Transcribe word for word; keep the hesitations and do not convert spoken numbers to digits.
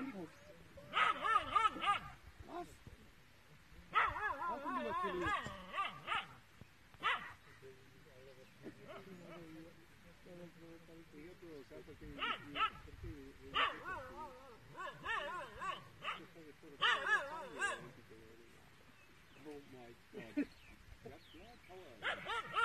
Was? Warum natürlich? Oh my God. That's not power.